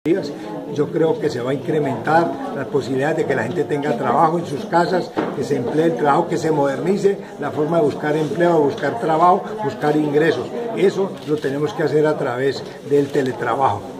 Yo creo que se va a incrementar las posibilidades de que la gente tenga trabajo en sus casas, que se emplee el trabajo, que se modernice la forma de buscar empleo, de buscar trabajo, buscar ingresos. Eso lo tenemos que hacer a través del teletrabajo.